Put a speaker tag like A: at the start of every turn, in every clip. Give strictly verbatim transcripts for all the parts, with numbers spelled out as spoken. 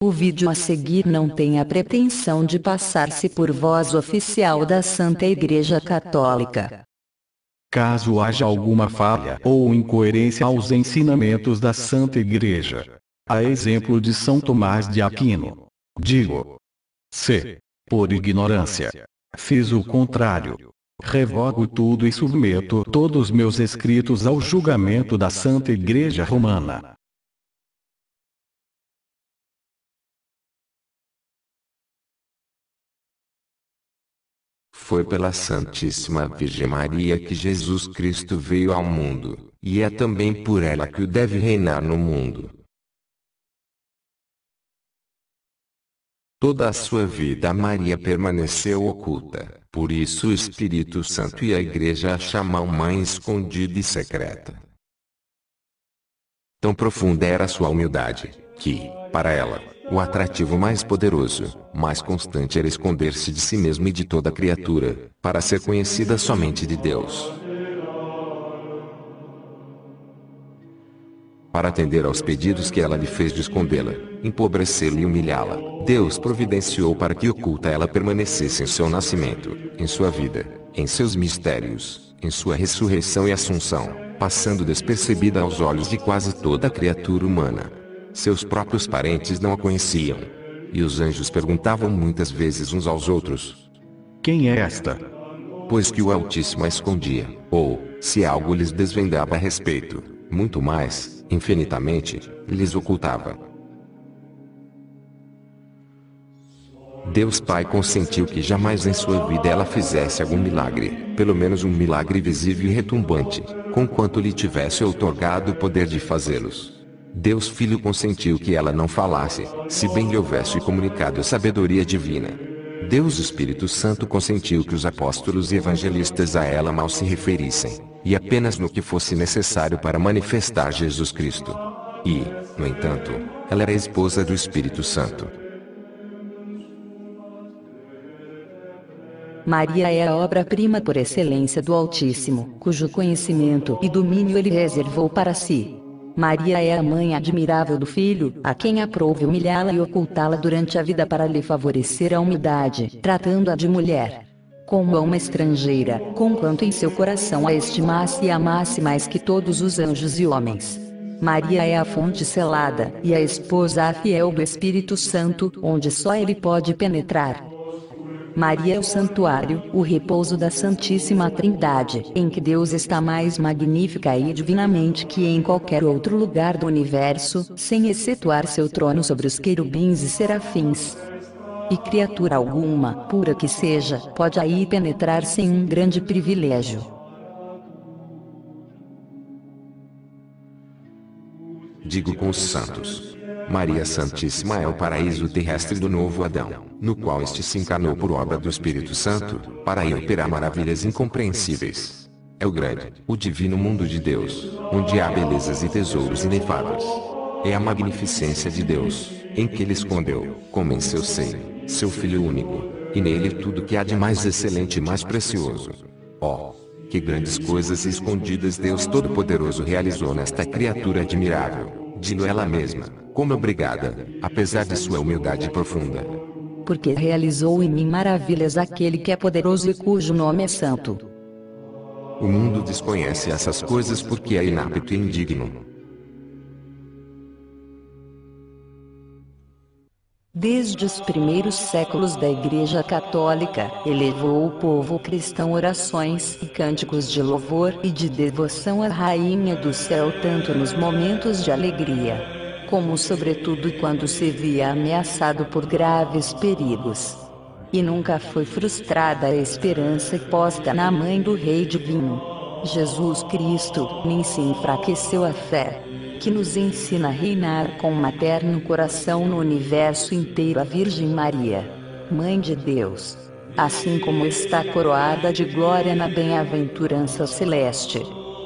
A: O vídeo a seguir não tem a pretensão de passar-se por voz oficial da Santa Igreja Católica.
B: Caso haja alguma falha ou incoerência aos ensinamentos da Santa Igreja, a exemplo de São Tomás de Aquino, digo: se, por ignorância, fiz o contrário, revogo tudo e submeto todos os meus escritos ao julgamento da Santa Igreja Romana.
C: Foi pela Santíssima Virgem Maria que Jesus Cristo veio ao mundo, e é também por ela que o deve reinar no mundo. Toda a sua vida Maria permaneceu oculta, por isso o Espírito Santo e a Igreja a chamam Mãe escondida e secreta. Tão profunda era sua humildade, que, para ela, o atrativo mais poderoso, mais constante era esconder-se de si mesma e de toda criatura, para ser conhecida somente de Deus. Para atender aos pedidos que ela lhe fez de escondê-la, empobrecê-la e humilhá-la, Deus providenciou para que oculta ela permanecesse em seu nascimento, em sua vida, em seus mistérios, em sua ressurreição e assunção, passando despercebida aos olhos de quase toda criatura humana. Seus próprios parentes não a conheciam. E os anjos perguntavam muitas vezes uns aos outros:
B: quem é esta?
C: Pois que o Altíssimo a escondia, ou, se algo lhes desvendava a respeito, muito mais, infinitamente, lhes ocultava. Deus Pai consentiu que jamais em sua vida ela fizesse algum milagre, pelo menos um milagre visível e retumbante, conquanto lhe tivesse outorgado o poder de fazê-los. Deus Filho consentiu que ela não falasse, se bem lhe houvesse comunicado a sabedoria divina. Deus Espírito Santo consentiu que os apóstolos e evangelistas a ela mal se referissem, e apenas no que fosse necessário para manifestar Jesus Cristo. E, no entanto, ela era a esposa do Espírito Santo.
A: Maria é a obra-prima por excelência do Altíssimo, cujo conhecimento e domínio ele reservou para si. Maria é a mãe admirável do Filho, a quem aprouve humilhá-la e ocultá-la durante a vida para lhe favorecer a humildade, tratando-a de mulher, como a uma estrangeira, conquanto em seu coração a estimasse e amasse mais que todos os anjos e homens. Maria é a fonte selada, e a esposa fiel do Espírito Santo, onde só ele pode penetrar. Maria é o santuário, o repouso da Santíssima Trindade, em que Deus está mais magnífica e divinamente que em qualquer outro lugar do universo, sem excetuar seu trono sobre os querubins e serafins. E criatura alguma, pura que seja, pode aí penetrar sem um grande privilégio.
C: Digo com os santos: Maria Santíssima é o paraíso terrestre do novo Adão, no qual este se encarnou por obra do Espírito Santo, para aí operar maravilhas incompreensíveis. É o grande, o divino mundo de Deus, onde há belezas e tesouros inefáveis. É a magnificência de Deus, em que ele escondeu, como em seu seio, seu Filho único, e nele tudo que há de mais excelente e mais precioso. Oh, que grandes coisas escondidas Deus Todo-Poderoso realizou nesta criatura admirável, digo ela mesma, como obrigada, apesar de sua humildade profunda.
A: Porque realizou em mim maravilhas aquele que é poderoso e cujo nome é santo.
C: O mundo desconhece essas coisas porque é inapto e indigno.
A: Desde os primeiros séculos da Igreja Católica, elevou o povo cristão orações e cânticos de louvor e de devoção à Rainha do Céu tanto nos momentos de alegria, como sobretudo quando se via ameaçado por graves perigos. E nunca foi frustrada a esperança posta na Mãe do Rei Divino, Jesus Cristo, nem se enfraqueceu a fé, que nos ensina a reinar com materno coração no universo inteiro a Virgem Maria, Mãe de Deus, assim como está coroada de glória na bem-aventurança celeste.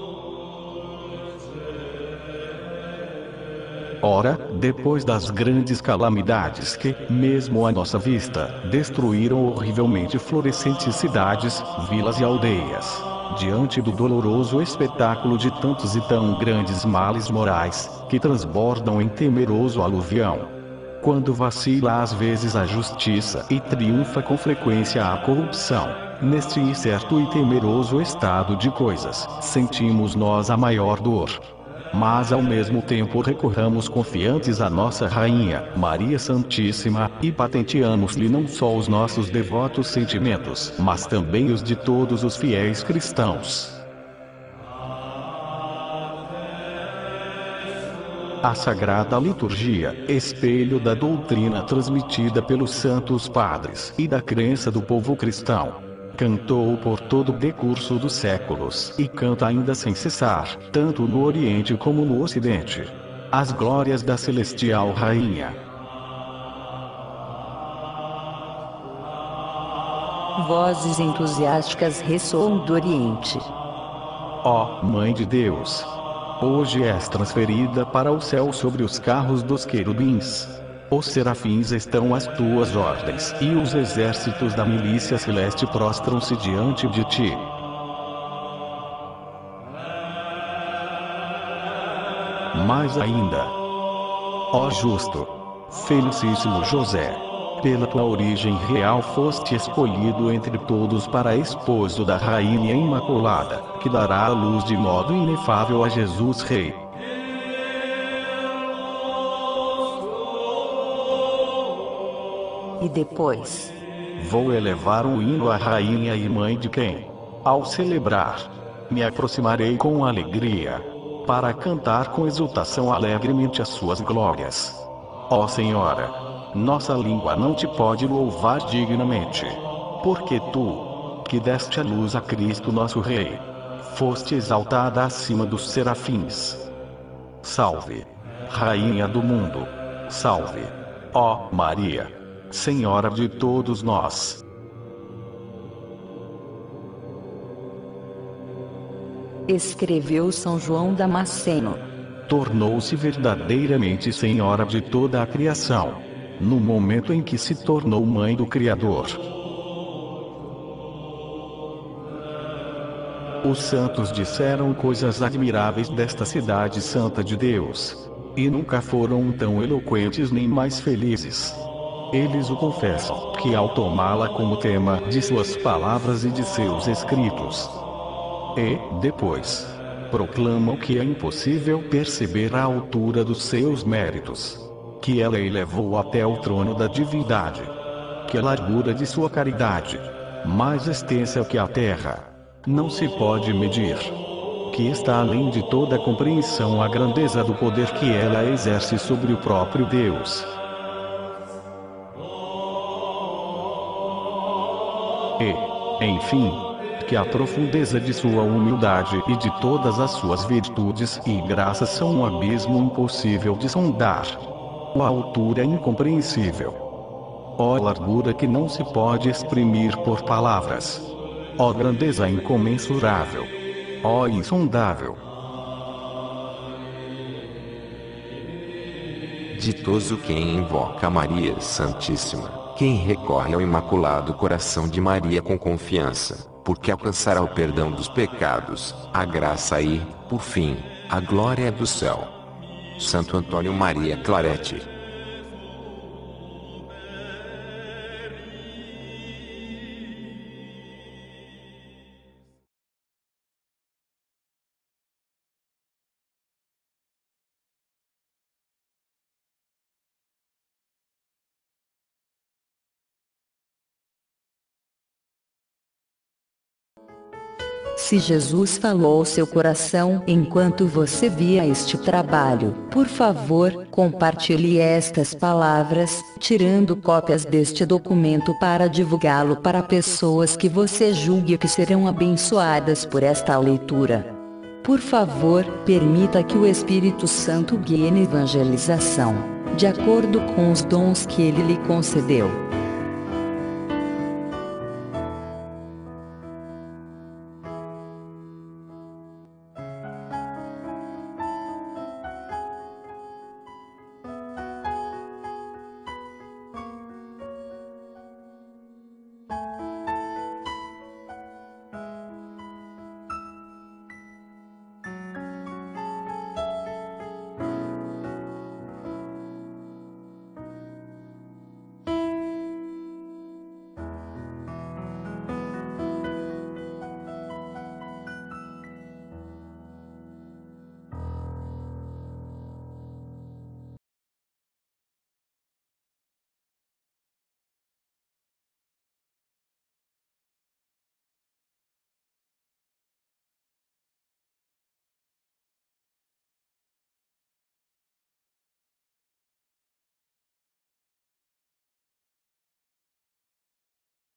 B: Ora, depois das grandes calamidades que, mesmo à nossa vista, destruíram horrivelmente florescentes cidades, vilas e aldeias, diante do doloroso espetáculo de tantos e tão grandes males morais, que transbordam em temeroso aluvião, Quando vacila às vezes a justiça e triunfa com frequência a corrupção, neste incerto e temeroso estado de coisas, sentimos nós a maior dor. Mas ao mesmo tempo recorramos confiantes à nossa Rainha, Maria Santíssima, e patenteamos-lhe não só os nossos devotos sentimentos, mas também os de todos os fiéis cristãos. A Sagrada Liturgia, espelho da doutrina transmitida pelos Santos Padres e da crença do povo cristão, cantou por todo o decurso dos séculos e canta ainda sem cessar, tanto no Oriente como no Ocidente, as glórias da Celestial Rainha.
A: Vozes entusiásticas ressoam do Oriente.
B: Ó Mãe de Deus! Hoje és transferida para o céu sobre os carros dos querubins. Os serafins estão às tuas ordens, e os exércitos da milícia celeste prostram-se diante de ti. Mais ainda, ó justo, felicíssimo José, pela tua origem real foste escolhido entre todos para esposo da Rainha Imaculada, que dará a luz de modo inefável a Jesus Rei.
A: E depois?
B: Vou elevar o hino à Rainha e Mãe de quem, ao celebrar, me aproximarei com alegria, para cantar com exultação alegremente as suas glórias. Ó Senhora! Nossa língua não te pode louvar dignamente, porque tu, que deste à luz a Cristo nosso Rei, foste exaltada acima dos serafins. Salve, Rainha do mundo! Salve, ó Maria, Senhora de todos nós!
A: Escreveu São João Damasceno.
B: Tornou-se verdadeiramente Senhora de toda a criação, no momento em que se tornou Mãe do Criador. Os santos disseram coisas admiráveis desta cidade santa de Deus, e nunca foram tão eloquentes nem mais felizes. Eles o confessam, que ao tomá-la como tema de suas palavras e de seus escritos, e, depois, proclamam que é impossível perceber a altura dos seus méritos, que ela elevou até o trono da divindade, que a largura de sua caridade, mais extensa que a terra, não se pode medir, que está além de toda compreensão a grandeza do poder que ela exerce sobre o próprio Deus. E, enfim, que a profundeza de sua humildade e de todas as suas virtudes e graças são um abismo impossível de sondar. A altura é incompreensível. Ó largura que não se pode exprimir por palavras. Ó grandeza incomensurável. Ó insondável.
C: Ditoso quem invoca Maria Santíssima, quem recorre ao Imaculado Coração de Maria com confiança, porque alcançará o perdão dos pecados, a graça e, por fim, a glória do céu. Santo Antônio Maria Claret.
A: Se Jesus falou ao seu coração enquanto você via este trabalho, por favor, compartilhe estas palavras, tirando cópias deste documento para divulgá-lo para pessoas que você julgue que serão abençoadas por esta leitura. Por favor, permita que o Espírito Santo guie na evangelização, de acordo com os dons que ele lhe concedeu.